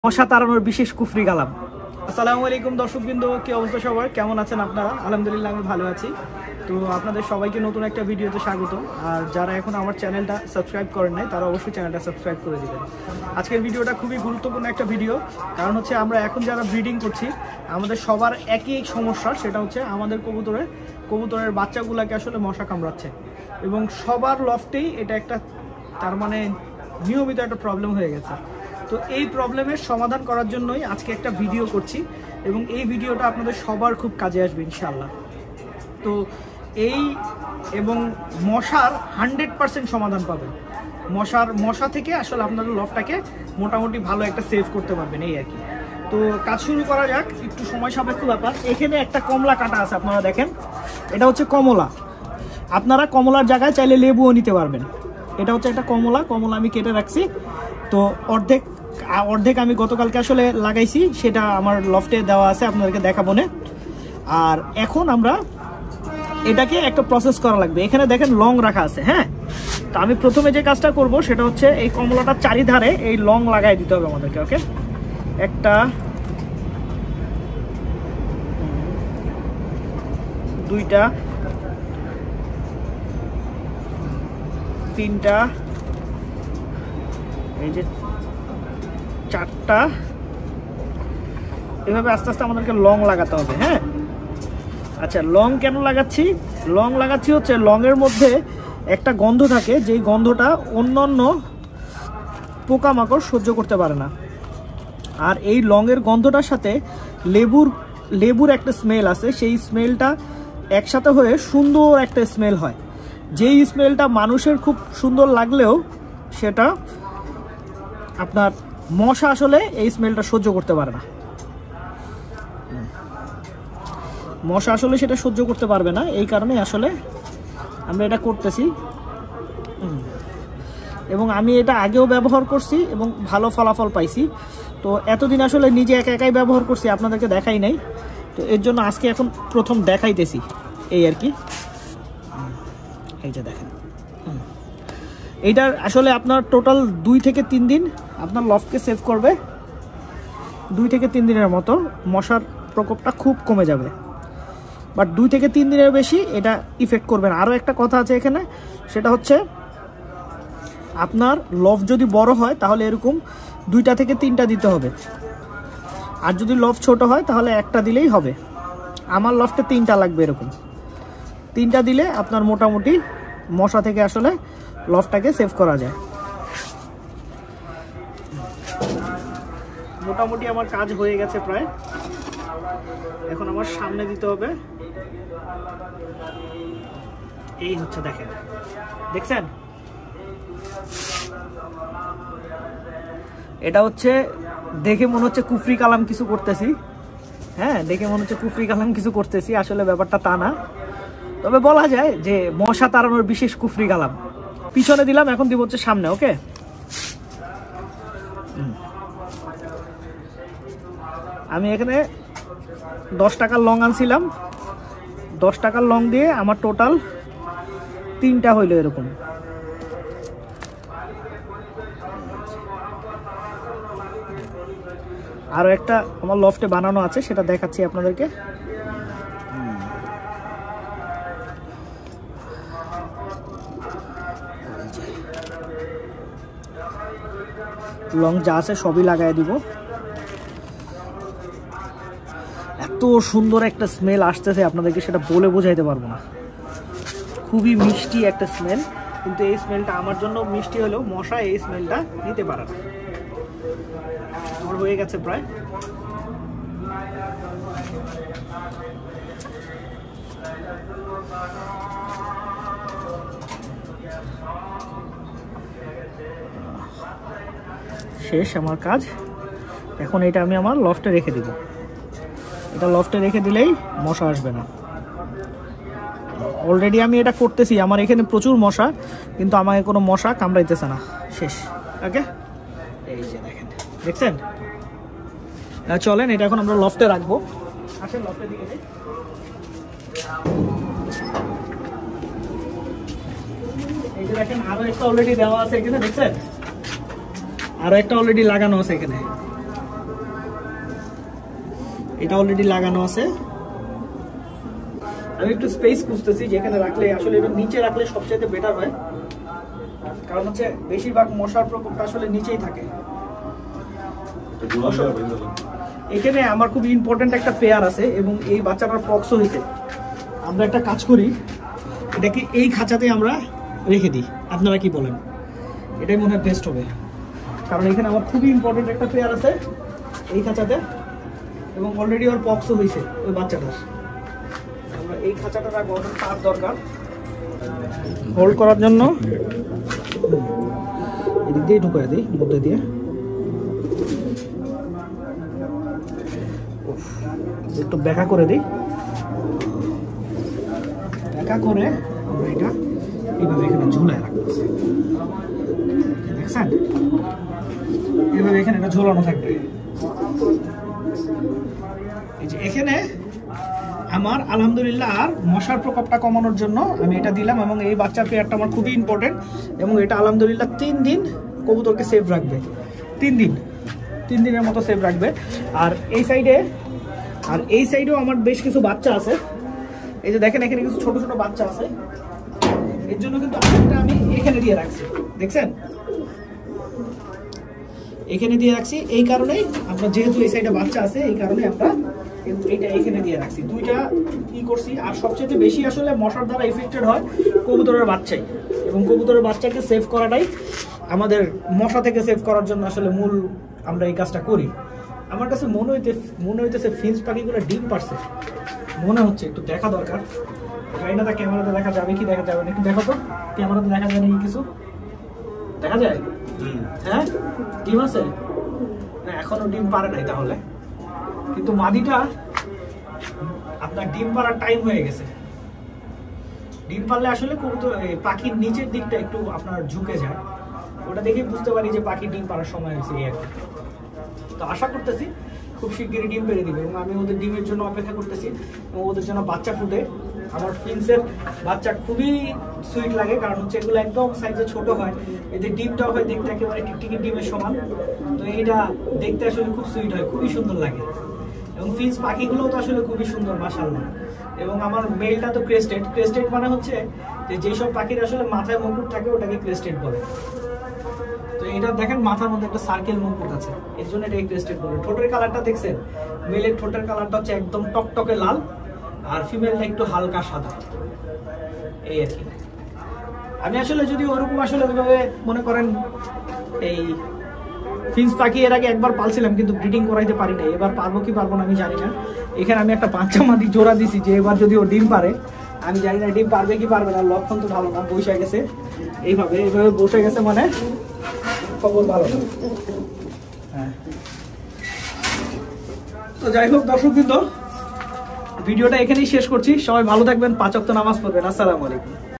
মশা তাড়ানোর বিশেষ কুফরি কালাম। আসসালামু আলাইকুম দর্শকবৃন্দ, কি অবস্থা সবার, কেমন আছেন আপনারা? আলহামদুলিল্লাহ আমি ভালো আছি। তো আপনাদের সবাইকে নতুন একটা ভিডিওতে স্বাগত। আর যারা এখন আমার চ্যানেলটা সাবস্ক্রাইব করেন নাই তারা অবশ্যই চ্যানেলটা সাবস্ক্রাইব করে দিবেন। আজকের ভিডিওটা খুবই গুরুত্বপূর্ণ একটা ভিডিও, কারণ হচ্ছে আমরা এখন যারা ব্রিডিং করছি আমাদের সবার একই সমস্যা, সেটা হচ্ছে আমাদের কবুতরের বাচ্চাগুলোকে আসলে মশা কামড়াচ্ছে এবং সবার লফটেই এটা একটা তার মানে নিয়মিত একটা প্রবলেম হয়ে গেছে। তো এই প্রবলেমের সমাধান করার জন্যই আজকে একটা ভিডিও করছি এবং এই ভিডিওটা আপনাদের সবার খুব কাজে আসবে ইনশাআল্লাহ। তো এই এবং মশার 100% সমাধান পাবেন। মশা থেকে আসলে আপনাদের লফটাকে মোটামুটি ভালো একটা সেভ করতে পারবেন, এই আর কি। তো কাজ শুরু করা যাক, একটু সময় সাপেক্ষ ব্যাপার। এখানে একটা কমলা কাটা আছে, আপনারা দেখেন, এটা হচ্ছে কমলা। আপনারা কমলার জায়গায় চাইলে লেবুও নিতে পারবেন। এটা হচ্ছে একটা কমলা আমি কেটে রাখছি। তো অর্ধেক আমি গতকালকে আসলে লাগাইছি, সেটা আমার লফটে দেওয়া আছে, আপনাদেরকে দেখাবো না। আর এখন আমরা এটাকে একটা প্রসেস করা লাগবে। এখানে দেখেন লং রাখা আছে, হ্যাঁ। তো আমি প্রথমে যে কাজটা করব সেটা হচ্ছে এই কমলাটার চারিধারে এই লং লাগাই দিতে হবে আমাদেরকে। ওকে, একটা, দুইটা, তিনটা, এই যে চারটা, এভাবে আস্তে আস্তে আমাদেরকে লং লাগাতে হবে, হ্যাঁ। আচ্ছা, লং কেন লাগাচ্ছি? লং লাগাচ্ছি হচ্ছে লংয়ের মধ্যে একটা গন্ধ থাকে, যেই গন্ধটা অন্যান্য পোকামাকড় সহ্য করতে পারে না। আর এই লংয়ের গন্ধটার সাথে লেবুর একটা স্মেল আছে, সেই স্মেলটা একসাথে হয়ে সুন্দর একটা স্মেল হয়। যেই স্মেলটা মানুষের খুব সুন্দর লাগলেও সেটা আপনার মশা আসলে এই স্মেলটা সহ্য করতে পারে না। মশা আসলে সেটা সহ্য করতে পারবে না, এই কারণে আসলে আমরা এটা করতেছি। এবং আমি এটা আগেও ব্যবহার করছি এবং ভালো ফলাফল পাইছি। তো এতদিন আসলে নিজে একাই ব্যবহার করছি, আপনাদেরকে দেখাই নাই। তো এর জন্য আজকে এখন প্রথম দেখাইতেছি, এই আর কি। এই যে দেখেন, এইটার আসলে আপনার টোটাল 2 থেকে 3 দিন আপনার লফটকে সেভ করবে। 2 থেকে 3 দিনের মতো মশার প্রকোপটা খুব কমে যাবে, বাট 2 থেকে 3 দিনের বেশি এটা ইফেক্ট করবে না। আরও একটা কথা আছে এখানে, সেটা হচ্ছে আপনার লফ যদি বড় হয় তাহলে এরকম 2টা থেকে 3টা দিতে হবে, আর যদি লফ ছোট হয় তাহলে একটা দিলেই হবে। আমার লফটে 3টা লাগবে, এরকম 3টা দিলে আপনার মোটামুটি মশা থেকে আসলে লফটাকে সেভ করা যায়। মোটামুটি আমার কাজ হয়ে গেছে প্রায়। এখন আমার সামনে দিতে হবে। এই হচ্ছে, দেখছেন, এটা হচ্ছে দেখে মনে হচ্ছে কুফরি কালাম কিছু করতেছি, হ্যাঁ, দেখে মনে হচ্ছে কুফরি কালাম কিছু করতেছি, আসলে ব্যাপারটা তা না। তবে বলা যায় যে মশা তাড়ানোর বিশেষ কুফরি কালাম। পিছনে দিলাম, এখন দিব হচ্ছে সামনে। ওকে, আমি এখানে 10 টাকার লং আনছিলাম। 10 টাকার লং দিয়ে আমার টোটাল 3টা হইলো এরকম। আরও একটা আমার লফটে বানানো আছে, সেটা দেখাচ্ছি আপনাদেরকে। লং যা আছে সবই লাগাই দিব। এত সুন্দর একটা স্মেল আসতেছে, আপনাদেরকে সেটা বলে বোঝাইতে পারবো না। খুবই মিষ্টি একটা স্মেল, কিন্তু এই স্মেলটা আমার জন্য মিষ্টি হলেও মশা এই স্মেলটা নিতে পারে না। আমার হয়ে গেছে প্রায়। শেষ আমার কাজ। এখন এটা আমি আমার লফটে রেখে দিব। এটা লফটে রেখে দিলেই মশা আসবে না। অলরেডি আমি এটা করতেছি, আমার এখানে প্রচুর মশা, কিন্তু আমাকে কোনো মশা কামড়াইতেছে না। শেষ। ওকে, এই যে দেখছেন। চলেন এটা এখন আমরা লফটে রাখবো। আসেন লফটের দিকে যাই। এই যে দেখেন, আরো একটা অলরেডি দেওয়া আছে এখানে, দেখছেন, আরো একটা অলরেডি লাগানো আছে এখানে। এটা অলরেডি লাগানো আছে। আমি একটু স্পেস খুঁজতেছি যেখানে রাখলে আসলে এটা নিচে রাখলে সবচেয়ে বেটার হয়, কারণ হচ্ছে বেশিরভাগ মশার প্রকোপটা আসলে নিচেই থাকে। এখানে আমার খুব ইম্পর্টেন্ট একটা পেয়ার আছে এবং এই বাচ্চাটার পক্স হয়েছে। আমরা একটা কাজ করি, এটাকে এই খাঁচাতে আমরা রেখে দিই, আপনারা কি বলেন? এটাই মনে হয় বেস্ট হবে, কারণ এখানে আমার খুবই ইম্পর্টেন্ট একটা পেয়ার আছে এই খাঁচাতে এবং অলরেডি ওর পক্সও হয়েছে ওই বাচ্চাটার। আমরা এই খাঁচাটা রাখবো, তার দরকার হোল্ড করার জন্য। এদিক দিয়ে ঢুকাই দিই মধ্যে দিয়ে, একটু ব্যাকা করে দিই। ব্যাকা করে আমরা এটা এইভাবে এখানে ঝুলায় রাখবো, দেখছেন? এইভাবে এখানে এটা ঝোলানো থাকবে। এই যে এখানে আমার আলহামদুলিল্লাহ আর মশার প্রকোপটা কমানোর জন্য আমি এটা দিলাম, এবং এই বাচ্চার পেয়ারটা আমার খুবই ইম্পর্টেন্ট এবং এটা আলহামদুলিল্লাহ 3 দিন কবুতরকে সেভ রাখবে। 3 দিনের মতো সেভ রাখবে। আর এই সাইডেও আমার বেশ কিছু বাচ্চা আছে। এই যে দেখেন এখানে কিছু ছোট ছোট বাচ্চা আছে, এর জন্য কিন্তু আরেকটা আমি এখানে দিয়ে রাখছি, দেখছেন? এখানে দিয়ে রাখছি এই কারণেই, আমরা যেহেতু এই সাইডে বাচ্চা আছে এই কারণে আমরা এইটা এখানে দিয়ে রাখছি। দুইটা কি করছি। আর সবচেয়ে বেশি আসলে মশার দ্বারা এফেক্টেড হয় কবুতরের বাচ্চাই, এবং কবুতরের বাচ্চাকে সেভ করাটাই আমাদের মশা থেকে সেভ করার জন্য আসলে মূল আমরা এই কাজটা করি। আমার কাছে মনে হইতেছে ফিন্স পাখিগুলো ডিম পারছে, মনে হচ্ছে। একটু দেখা দরকার, গাইনাটা ক্যামেরাতে দেখা যাবে কি দেখা যাবে না একটু দেখো তো। ক্যামেরাতে দেখা যায় নাকি কিছু দেখা যায়? হ্যাঁ, ডিম আছে না? এখনো ডিম পারে নাই তাহলে, কিন্তু মাদিটা আপনার ডিম পাড়ার টাইম হয়ে গেছে। ডিম পারলে আসলে পাখির নিচের দিকটা একটু আপনার ঝুঁকে যায়, ওটা দেখে বুঝতে পারি যে পাখির ডিম পাড়ার সময় হয়েছে এই আর কি। তো আশা করতেছি খুব শিগগিরই ডিম পেড়ে দিবে, এবং আমি ওদের ডিমের জন্য অপেক্ষা করতেছি এবং ওদের জন্য বাচ্চা ফুটে। আমার ফিন্সের বাচ্চা খুবই সুইট লাগে, কারণ হচ্ছে এগুলো একদম সাইজে ছোট হয়, এদের ডিমটাও হয় দেখতে একেবারে টিকটিকি ডিমের সমান। তো এইটা দেখতে আসলে খুব সুইট হয়, খুবই সুন্দর লাগে। এবং ফিন্স পাখিগুলোও তো আসলে খুবই সুন্দর মাশাআল্লাহ। এবং আমার মেলটা তো ক্রেস্টেড মানে হচ্ছে যে যেসব পাখির আসলে মাথায় মুকুট থাকে ওটাকে ক্রেস্টেড বলে। তো এটা দেখেন মাথার মধ্যে একটা সার্কেল মুকুট আছে, এর জন্য এটা ক্রেস্টেড বলে। ঠোঁটের কালারটা দেখছেন? মেলের ঠোঁটের কালারটা হচ্ছে একদম টকটকে লাল, আর ফিমেলটা একটু হালকা সাদা, এই আর কি। আমি আসলে যদি ওরকম আসলে ওইভাবে মনে করেন এই ফিন্স পাখি এর আগে একবার পালছিলাম, কিন্তু ব্রিডিং করাইতে পারি না। এবার পারবো কি পারবো না আমি জানি না। এখানে আমি একটা বাচ্চা মাদি জোড়া দিছি যে এবার যদি ও ডিম পারে, আমি জানি না ডিম পারবে কি পারবে না। লক্ষণ তো ভালো না, বসে গেছে এইভাবে বসে গেছে মানে খবর ভালো না। হ্যাঁ, তো যাই হোক দর্শকবৃন্দ, ভিডিওটা এখানেই শেষ করছি। সবাই ভালো থাকবেন, 5 ওয়াক্ত নামাজ পড়বেন। আসসালামু আলাইকুম।